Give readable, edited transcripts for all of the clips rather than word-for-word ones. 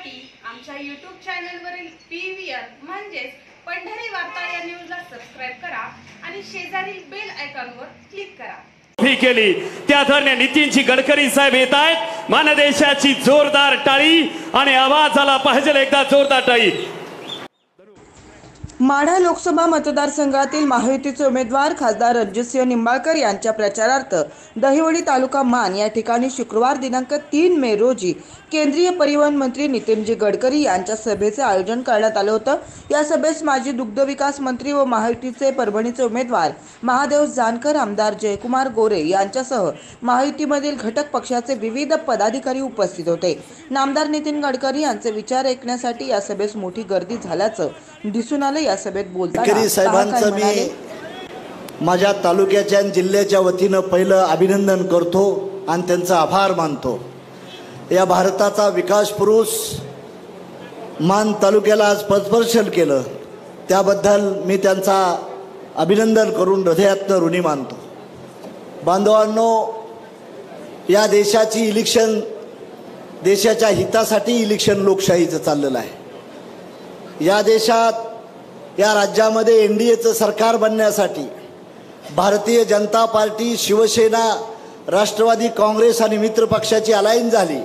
पाहण्यासाठी आमच्या YouTube चॅनलवरील PVR म्हणजेच पंढरी वार्ता या न्यूजला सबस्क्राइब करा आणि शेजारील बेल आयकॉनवर क्लिक करा। केली त्या धरणे नितीनजी गडकरी साहेब येत आहेत। मानदेशाची जोरदार टाळी आणि आवाज आला पाहिजे एकदा जोरदार टाळी। माढा लोकसभा मतदारसंघातील महायुतीचे उमेदवार खासदार रणजितसिंह निंबाळकर यांच्या प्रचारार्थ दहिवडी तालुका मान या ठिकाणी शुक्रवार दिनांक 3 मे रोजी केंद्रीय परिवहन मंत्री नितीनजी गडकरी यांच्या सभेचे आयोजन करण्यात आले होते। या सभेस माजी दुग्ध विकास मंत्री व महायुतीचे परभणीचे उमेदवार महादेव जानकर, आमदार जयकुमार गोरे यांच्यासह महायुतीमधील घटक पक्षाचे विविध पदाधिकारी उपस्थित होते। नामदार नितीन गडकरी यांचे विचार ऐकण्यासाठी या सभेस मोठी गर्दी झाल्याचं दिसून आले। या सभेत बोलताना साहेबांचं मी माझ्या तालुक्याच्या जिल्ह्याच्या वतीने पहिलं अभिनंदन करतो आणि त्यांचा आभार मानतो। या भारताचा विकास पुरुष मान तालुक्याला आज पदस्पर्शन केलं त्याबद्दल मी त्यांचा अभिनंदन करून हृदयातून ऋणी मानतो। बांधवांनो, या देशाची इलेक्शन देशाच्या हितासाठी इलेक्शन लोकशाहीचं चाललेलं आहे। या देशात या राज्यामध्ये एनडीएचं सरकार बनण्यासाठी भारतीय जनता पार्टी, शिवसेना, राष्ट्रवादी काँग्रेस आणि मित्र पक्षाची अलायन्स झाली।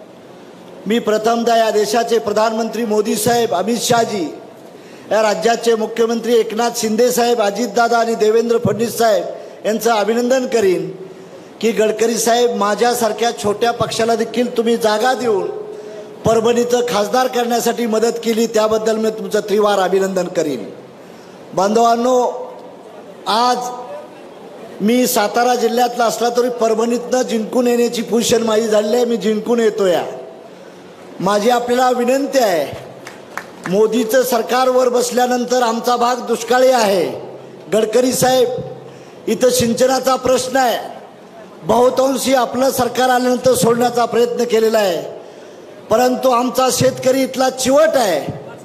मी प्रथमतः या देशाचे प्रधानमंत्री मोदी साहेब, अमित शहाजी, या राज्याचे मुख्यमंत्री एकनाथ शिंदे साहेब, अजितदादा आणि देवेंद्र फडणवीस साहेब यांचं अभिनंदन करीन की गडकरी साहेब, माझ्यासारख्या छोट्या पक्षाला देखील तुम्ही जागा देऊन परभणीचं खासदार करण्यासाठी मदत केली, त्याबद्दल मी तुमचं त्रिवार अभिनंदन करीन। बांधवांनो, आज मी सातारा जिल्ह्यातला असला तरी परभणीतनं जिंकून येण्याची पोझिशन माझी झाली आहे। मी जिंकून येतोय। माझी आपल्याला विनंती आहे, मोदीचं सरकारवर बसल्यानंतर आमचा भाग दुष्काळी आहे। गडकरी साहेब, इथं सिंचनाचा प्रश्न आहे। बहुतांशी आपलं सरकार आल्यानंतर सोडण्याचा प्रयत्न केलेला आहे, परंतु आमचा शेतकरी इथला चिवट आहे।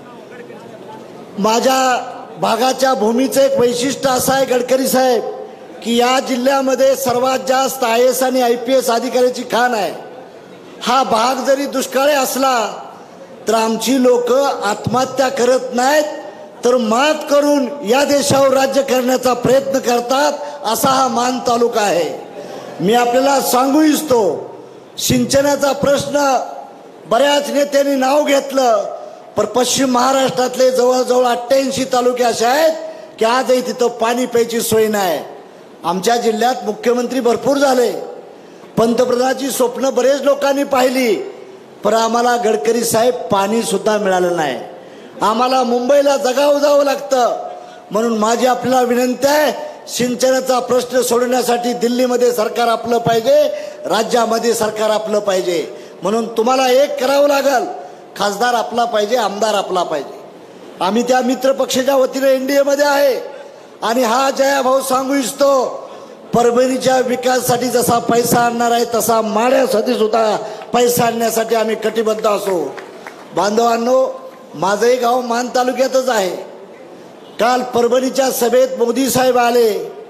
माझ्या भागाच्या भूमीचं एक वैशिष्ट्य असं आहे गडकरी साहेब की या जिल्ह्यामध्ये सर्वात जास्त IAS आणि IPS अधिकाऱ्याची खाण आहे। हा भाग जरी दुष्काळी असला तर आमची लोक आत्महत्या करत नाहीत, तर मात करून या देशावर राज्य करण्याचा प्रयत्न करतात। असा हा मान तालुका आहे। मी आपल्याला सांगू इच्छितो, सिंचनाचा प्रश्न बऱ्याच नेत्यांनी नाव घेतलं, पण पश्चिम महाराष्ट्रातले जवळजवळ 88 तालुके असे आहेत की आजही तिथं पाणी प्यायची सोय नाही। आमच्या जिल्ह्यात मुख्यमंत्री भरपूर झाले, पंतप्रधानाची स्वप्न बरेच लोकांनी पाहिली, पण आम्हाला गडकरी साहेब पाणी सुद्धा मिळालं नाही। आम्हाला मुंबईला जगावं जावं लागतं। म्हणून माझी आपल्याला विनंती आहे, सिंचनाचा प्रश्न सोडवण्यासाठी दिल्लीमध्ये सरकार आपलं पाहिजे, राज्यामध्ये सरकार आपलं पाहिजे। म्हणून तुम्हाला एक करावं लागेल, खासदार आपला पाहिजे, आमदार आपला पाहिजे। आम्ही त्या मित्र पक्षाच्या वतीने NDA मध्ये आहे आणि हा जयाभाऊ सांगू इच्छितो, परभणीच्या विकासासाठी जसा पैसा आणणार आहे तसा माढ्यासाठी सुद्धा पैसा आणण्यासाठी आम्ही कटिबद्ध असो। बांधवांनो, माझंही गाव मान तालुक्यातच आहे। काल परभणीच्या सभेत मोदी साहेब आले।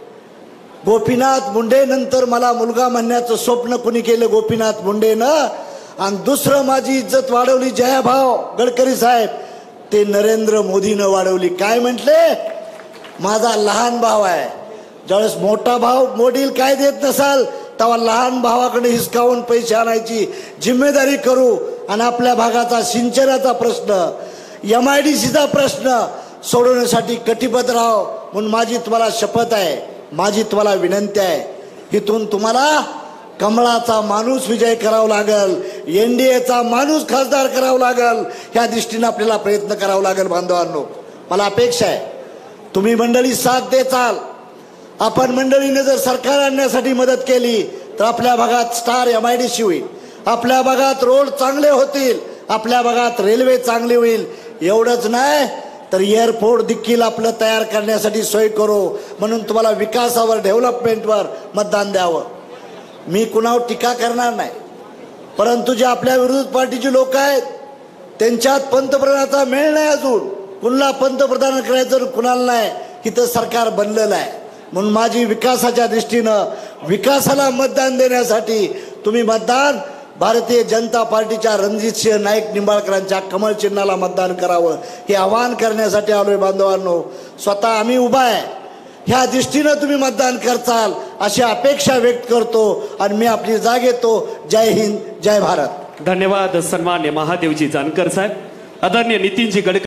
गोपीनाथ मुंडे नंतर मला मुलगा म्हणण्याचं स्वप्न कुणी केलं? गोपीनाथ मुंडेनं। आणि दुसरं माझी इज्जत वाढवली जयाभाऊ गडकरी साहेब, ते नरेंद्र मोदीनं वाढवली। काय म्हटले? माझा लहान भाव आहे। ज्यावेळेस मोठा भाव वडील काय देत नसाल तेव्हा लहान भावाकडे हिसकावून पैसे आणायची जिम्मेदारी करू आणि आपल्या भागाचा सिंचनाचा प्रश्न, MIDCचा प्रश्न सोडवण्यासाठी कटिबद्ध राहावं। म्हणून माझी तुम्हाला शपथ आहे, माझी तुम्हाला विनंती आहे, इथून तुम्हाला कमळाचा माणूस विजय करावा लागेल, NDAचा माणूस खासदार करावा लागेल, ह्या दृष्टीने आपल्याला प्रयत्न करावा लागेल। बांधवांनो, मला अपेक्षा आहे तुम्ही मंडळी साथ देताल। आपण मंडळीने जर सरकार आणण्यासाठी मदत केली तर आपल्या भागात स्टार MIDC होईल, आपल्या भागात रोड चांगले होतील, आपल्या भागात रेल्वे चांगली होईल। एवढंच नाही तर एअरपोर्ट देखील आपलं तयार करण्यासाठी सोय करू। म्हणून तुम्हाला विकासावर, डेव्हलपमेंटवर मतदान द्यावं। मी कुणावर टीका करणार नाही, परंतु जे आपल्या विरोधी पार्टीचे लोक आहेत त्यांच्यात पंतप्रधानाचा मेळ नाही। अजून कुणाला पंतप्रधान करायचं कुणाला नाही, इथं सरकार बनलेलं आहे। म्हणून माझी विकासाच्या दृष्टीनं विकासाला मतदान देण्यासाठी तुम्ही मतदान भारतीय जनता पार्टीच्या रणजितसिंह नाईक निंबाळकरांच्या कमळ चिन्हाला मतदान करावं हे आवाहन करण्यासाठी आलोय बांधवांनो. स्वतः आम्ही उभा आहे, ह्या दृष्टीनं तुम्ही मतदान करचाल अशी अपेक्षा व्यक्त करतो आणि मी आपली जाग घेतो. जय हिंद, जय भारत. धन्यवाद सन्मान्य महादेवजी जानकर साहेब. आदरणीय नितीनजी गडकरी.